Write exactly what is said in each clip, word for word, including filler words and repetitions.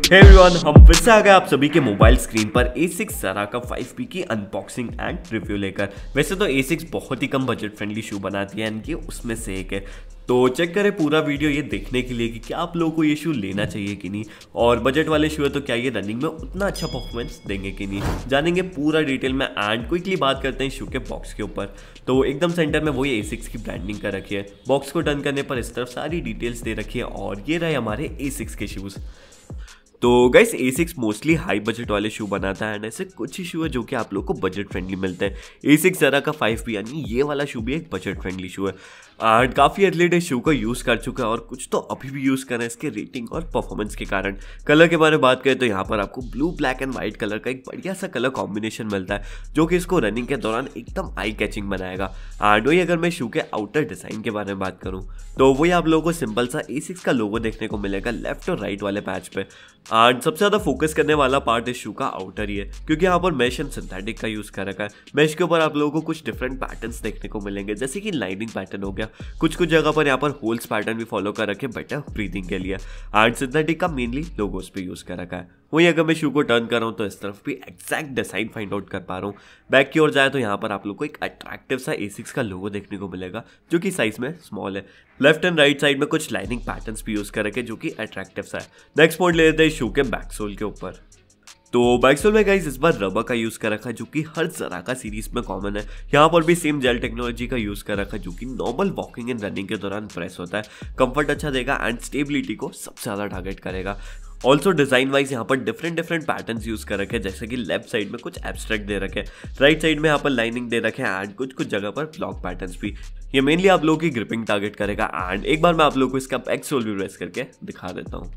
Hey everyone, हम फिर से आ गए आप सभी के मोबाइल स्क्रीन पर ए सिक्स ज़रा का फाइव पी की अनबॉक्सिंग एंड रिव्यू लेकर। वैसे तो ए सिक्स बहुत ही कम बजट फ्रेंडली शू बनाती है, इनकी उसमें से एक है। तो चेक करें पूरा वीडियो ये देखने के लिए कि क्या आप लोगों को ये शू लेना चाहिए कि नहीं, और बजट वाले शू है तो क्या ये रनिंग में उतना अच्छा परफॉर्मेंस देंगे कि नहीं, जानेंगे पूरा डिटेल में। एंड क्विकली बात करते हैं शू के बॉक्स के ऊपर। तो एकदम सेंटर में वही ए सिक्स की ब्रांडिंग कर रखी है। बॉक्स को टर्न करने पर इस तरफ सारी डिटेल्स दे रखी है, और ये रहे हमारे ए सिक्स के शूज़। तो guys Asics mostly high budget वाले शू बनाता है, एंड ऐसे कुछ ही शू है जो कि आप लोग को बजट फ्रेंडली मिलते हैं। ए six Zaraca five P यानी ये वाला शू भी एक बजट फ्रेंडली शू है, एंड काफ़ी एथलीट इस शू को यूज़ कर चुका है, और कुछ तो अभी भी यूज़ कर रहे हैं इसके रेटिंग और परफॉर्मेंस के कारण। कलर के बारे में बात करें तो यहाँ पर आपको blue black and white colour का एक बढ़िया सा कलर कॉम्बिनेशन मिलता है, जो कि इसको रनिंग के दौरान एकदम आई कैचिंग बनाएगा। एंड वही अगर मैं शू के आउटर डिज़ाइन के बारे में बात करूँ तो वही आप लोगों को सिंपल सा ए सिक्स का लोगो देखने को मिलेगा लेफ्ट और राइट वाले पैच पे। एंड सबसे ज़्यादा फोकस करने वाला पार्ट इस शू का आउटर ही है, क्योंकि यहाँ पर मेश एंड सिंथेटिक का यूज़ कर रखा है। मेश के ऊपर आप लोगों को कुछ डिफरेंट पैटर्न्स देखने को मिलेंगे, जैसे कि लाइनिंग पैटर्न हो गया, कुछ कुछ जगह पर यहाँ पर होल्स पैटर्न भी फॉलो कर रखे बेटर ब्रीदिंग के लिए। एंड सिंथेटिक का मेनली लोगोस पे यूज़ कर रखा है। वहीं अगर मैं शू को टर्न कर रहा हूँ तो इस तरफ भी एग्जैक्ट डिजाइन फाइंड आउट कर पा रहा हूँ। बैक की ओर जाए तो यहाँ पर आप लोग को एक अट्रैक्टिव सा ए सिक्स का लोगो देखने को मिलेगा, जो कि साइज में स्मॉल है। लेफ्ट एंड राइट साइड में कुछ लाइनिंग पैटर्न्स भी यूज़ कर रखे, जो कि अट्रैक्टिव सा है। नेक्स्ट पॉइंट ले लेते हैं शू के बैक सोल के ऊपर। तो बैक सोल में गाइस इस बार रबर का यूज़ कर रखा है, जो कि हर ज़रा का सीरीज में कॉमन है। यहाँ पर भी सेम जेल टेक्नोलॉजी का यूज़ कर रखा है, जो कि नॉर्मल वॉकिंग एंड रनिंग के दौरान प्रेस होता है। कंफर्ट अच्छा देगा एंड स्टेबिलिटी को सबसे ज़्यादा टारगेट करेगा। ऑल्सो डिजाइन वाइज यहाँ पर डिफरेंट डिफरेंट पैटर्न्स यूज कर रखे हैं, जैसे कि लेफ्ट साइड में कुछ एब्स्ट्रैक्ट दे रखे हैं, राइट साइड में यहाँ पर लाइनिंग दे रखे हैं, एंड कुछ कुछ जगह पर ब्लॉक पैटर्न्स भी। ये मेनली आप लोगों की ग्रिपिंग टारगेट करेगा। एंड एक बार मैं आप लोगों को इसका बैक सोल भी प्रेस करके दिखा देता हूँ।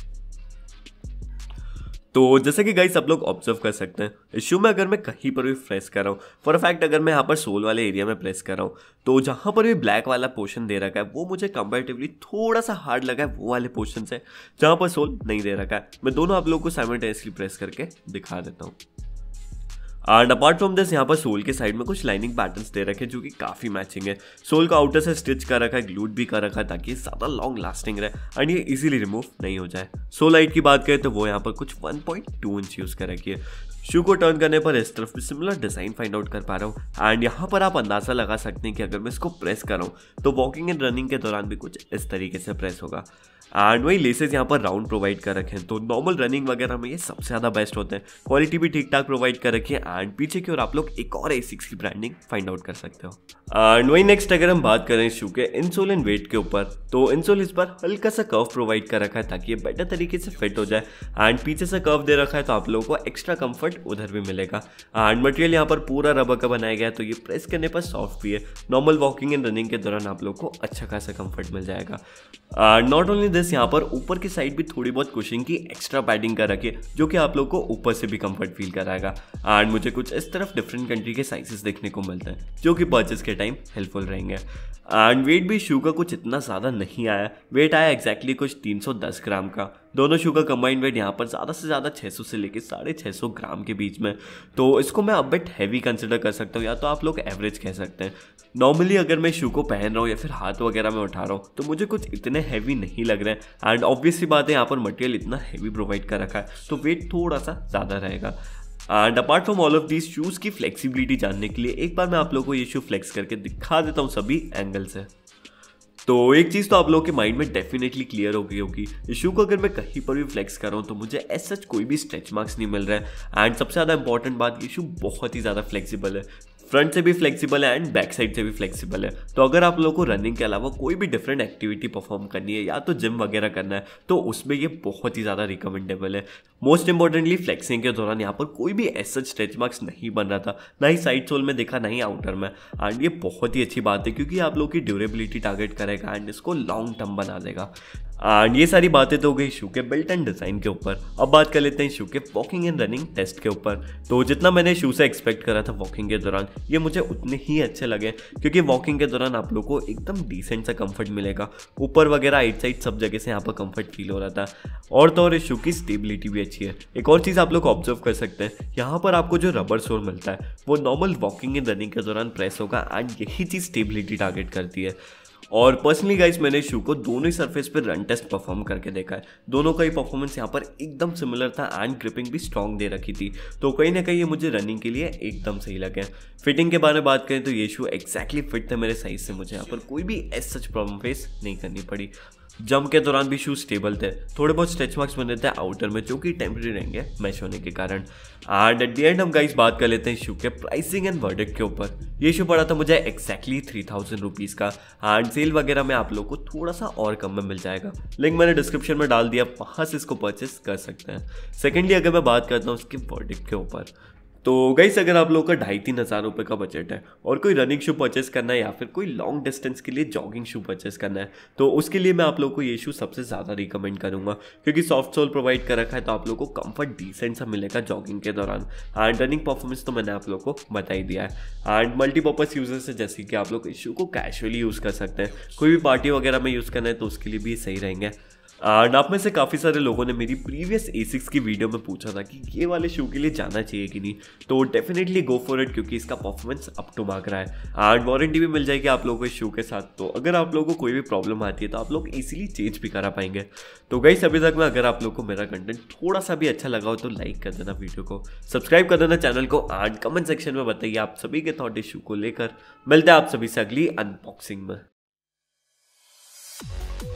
तो जैसे कि गाइस आप लोग ऑब्जर्व कर सकते हैं, इस शू में अगर मैं कहीं पर भी प्रेस कर रहा हूँ, फॉर अ फैक्ट अगर मैं यहाँ पर सोल वाले एरिया में प्रेस कर रहा हूँ, तो जहाँ पर भी ब्लैक वाला पोर्शन दे रखा है वो मुझे कंपैरेटिवली थोड़ा सा हार्ड लगा है वो वाले पोर्शन से, जहाँ पर सोल नहीं दे रखा है। मैं दोनों आप लोगों को साइमल्टेनियसली प्रेस करके दिखा देता हूँ। एंड अपार्ट फ्रॉम दिस यहाँ पर सोल के साइड में कुछ लाइनिंग पैटर्न्स दे रखे हैं, जो कि काफ़ी मैचिंग है। सोल का आउटर से स्टिच कर रखा है, ग्लूट भी कर रखा है, ताकि ये ज़्यादा लॉन्ग लास्टिंग रहे एंड ये इजीली रिमूव नहीं हो जाए। सोल हाइट की बात करें तो वो यहाँ पर कुछ one point two inch use कर रखी है। शू को टर्न करने पर इस तरफ भी सिमिलर डिज़ाइन फाइंड आउट कर पा रहा हूँ। एंड यहाँ पर आप अंदाज़ा लगा सकते हैं कि अगर मैं इसको प्रेस कर रहा हूँ तो वॉकिंग एंड रनिंग के दौरान भी कुछ इस तरीके से प्रेस होगा। एंड वही लेसेस यहाँ पर राउंड प्रोवाइड कर रखे हैं, तो नॉर्मल रनिंग वगैरह में ये सबसे ज़्यादा बेस्ट होते हैं। क्वालिटी भी ठीक ठाक प्रोवाइड कर रखी है। एंड पीछे की ओर आप लोग एक और ए सिक्स की ब्रांडिंग फाइंड आउट कर सकते हो। एंड वही नेक्स्ट अगर हम बात करें शू के इंसोल एंड वेट के ऊपर, तो इंसोल इस बार हल्का सा कर्व प्रोवाइड कर रखा है, ताकि ये बेटर तरीके से फिट हो जाए। एंड पीछे से कर्व दे रखा है, तो आप लोगों को एक्स्ट्रा कंफर्ट उधर भी मिलेगा। एंड मटेरियल यहाँ पर पूरा रबर का बनाया गया है, तो ये प्रेस करने पर सॉफ्ट भी है। नॉर्मल वॉकिंग एंड रनिंग के दौरान आप लोग को अच्छा खासा कंफर्ट मिल जाएगा। नॉट ओनली दिस, यहाँ पर ऊपर की साइड भी थोड़ी बहुत कुशिंग की एक्स्ट्रा पैडिंग कर रखी है, जो कि आप लोग को ऊपर से भी कंफर्ट फील कराएगा। एंड मुझे कुछ इस तरफ डिफरेंट कंट्री के साइजेस देखने को मिलते हैं, जो कि परचेस के टाइम हेल्पफुल रहेंगे। एंड वेट भी शू का कुछ इतना ज़्यादा नहीं आया, वेट आया एक्जैक्टली कुछ तीन सौ दस ग्राम का। दोनों शू का कंबाइंड वेट यहाँ पर ज़्यादा से ज़्यादा छह सौ से लेकर साढ़े छः सौ ग्राम के बीच में, तो इसको मैं अब बिट हैवी कंसिडर कर सकता हूँ, या तो आप लोग एवरेज कह सकते हैं। नॉर्मली अगर मैं शू को पहन रहा हूँ या फिर हाथ वगैरह में उठा रहा हूँ तो मुझे कुछ इतने हैवी नहीं लग रहे हैं। एंड ऑब्वियस सी बात है, यहाँ पर मटेरियल इतना हैवी प्रोवाइड कर रखा है, तो वेट थोड़ा सा ज़्यादा रहेगा। And apart from all of these shoes की फ्लेक्सिबिलिटी जानने के लिए एक बार मैं आप लोगों को ये शू फ्लेक्स करके दिखा देता हूँ सभी एंगल से। तो एक चीज़ तो आप लोगों के माइंड में डेफिनेटली क्लियर हो गई होगी, इस शू को अगर मैं कहीं पर भी फ्लेक्स कर रहा हूँ तो मुझे एज सच कोई भी स्ट्रेच मार्क्स नहीं मिल रहा है। एंड सबसे ज़्यादा इंपॉर्टेंट बात, ये शू बहुत ही ज़्यादा फ्लेक्सिबल है, फ्रंट से भी फ्लेक्सिबल है एंड बैक साइड से भी फ्लेक्सिबल है। तो अगर आप लोगों को रनिंग के अलावा कोई भी डिफरेंट एक्टिविटी परफॉर्म करनी है या तो जिम वगैरह करना है, तो उसमें ये बहुत ही ज़्यादा रिकमेंडेबल है। मोस्ट इंपॉर्टेंटली फ्लेक्सिंग के दौरान यहाँ पर कोई भी ऐसा स्ट्रेच मार्क्स नहीं बन रहा था, ना ही साइड सोल में देखा, ना ही आउटर में। एंड ये बहुत ही अच्छी बात है, क्योंकि आप लोगों की ड्यूरेबिलिटी टारगेट करेगा एंड इसको लॉन्ग टर्म बना देगा। एंड ये सारी बातें तो हो गई शू के बिल्ट एंड डिज़ाइन के ऊपर। अब बात कर लेते हैं शू के वॉकिंग एंड रनिंग टेस्ट के ऊपर। तो जितना मैंने शू से एक्सपेक्ट करा था वॉकिंग के दौरान, ये मुझे उतने ही अच्छे लगे, क्योंकि वॉकिंग के दौरान आप लोग को एकदम डिसेंट सा कंफर्ट मिलेगा। ऊपर वगैरह आइट साइड सब जगह से यहाँ पर कंफर्ट फील हो रहा था। और तो और इस शू की स्टेबिलिटी भी अच्छी है। एक और चीज़ आप लोग ऑब्जर्व कर सकते हैं, यहाँ पर आपको जो रबर सोल मिलता है वो नॉर्मल वॉकिंग एंड रनिंग के दौरान प्रेस होगा, एंड यही चीज़ स्टेबिलिटी टारगेट करती है। और पर्सनली गाइस मैंने शू को दोनों ही सरफेस पे रन टेस्ट परफॉर्म करके देखा है, दोनों का ही परफॉर्मेंस यहाँ पर एकदम सिमिलर था एंड ग्रिपिंग भी स्ट्रॉन्ग दे रखी थी, तो कहीं ना कहीं ये मुझे रनिंग के लिए एकदम सही लगे। फिटिंग के बारे में बात करें तो ये शू एक्जैक्टली फिट थे मेरे साइज से, मुझे यहाँ पर कोई भी एज सच प्रॉब्लम फेस नहीं करनी पड़ी। जंप के दौरान भी शूज स्टेबल थे, थोड़े बहुत स्ट्रेच मार्क्स बने थे आउटर में जो कि टेम्परेरी रहेंगे मैश होने के कारण। एंड एट द एंड हम गाइस बात कर लेते हैं शू के प्राइसिंग एंड वर्डिक्ट के ऊपर। ये शू पड़ा था मुझे एक्जैक्टली थ्री थाउजेंड रुपीज़ का एंड सेल वगैरह में आप लोग को थोड़ा सा और कम में मिल जाएगा, लिंक मैंने डिस्क्रिप्शन में डाल दिया, वहाँ से इसको परचेस कर सकते हैं। सेकेंडली अगर मैं बात करता हूँ उसके वर्डिक्ट के ऊपर, तो गाइस अगर आप लोगों का ढाई तीन हज़ार रुपये का बजट है और कोई रनिंग शू परचेस करना है या फिर कोई लॉन्ग डिस्टेंस के लिए जॉगिंग शू परचेस करना है, तो उसके लिए मैं आप लोगों को ये शू सबसे ज़्यादा रिकमेंड करूंगा, क्योंकि सॉफ्ट सोल प्रोवाइड कर रखा है तो आप लोगों को कंफर्ट डिसेंट सा मिलेगा जॉगिंग के दौरान। एंड रनिंग परफॉर्मेंस तो मैंने आप लोगों को बता ही दिया है। एंड मल्टीपर्पज़ यूजर्स है, जैसे कि आप लोग इस शू को कैजुअली यूज़ कर सकते हैं, कोई भी पार्टी वगैरह में यूज़ करना है तो उसके लिए भी सही रहेंगे। एंड आप में से काफ़ी सारे लोगों ने मेरी प्रीवियस ए सिक्स की वीडियो में पूछा था कि ये वाले शू के लिए जाना चाहिए कि नहीं, तो डेफिनेटली गो फॉर इट, क्योंकि इसका परफॉर्मेंस अप टू मार्क रहा है एंड वारंटी भी मिल जाएगी आप लोगों को इस शू के साथ, तो अगर आप लोगों को कोई भी प्रॉब्लम आती है तो आप लोग इजीली चेंज भी करा पाएंगे। तो गाइस अभी तक में अगर आप लोग को मेरा कंटेंट थोड़ा सा भी अच्छा लगा हो तो लाइक कर देना वीडियो को, सब्सक्राइब कर देना चैनल को एंड कमेंट सेक्शन में बताइए आप सभी के थॉट इस शू को लेकर। मिलते हैं आप सभी से अगली अनबॉक्सिंग में।